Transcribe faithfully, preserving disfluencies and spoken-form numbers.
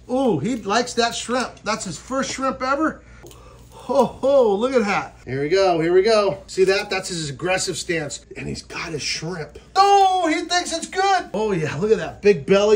Ooh, he likes that shrimp. That's his first shrimp ever. Ho, ho, look at that. Here we go, here we go. See that? That's his aggressive stance. And he's got his shrimp. Oh, he thinks it's good. Oh yeah, look at that big belly.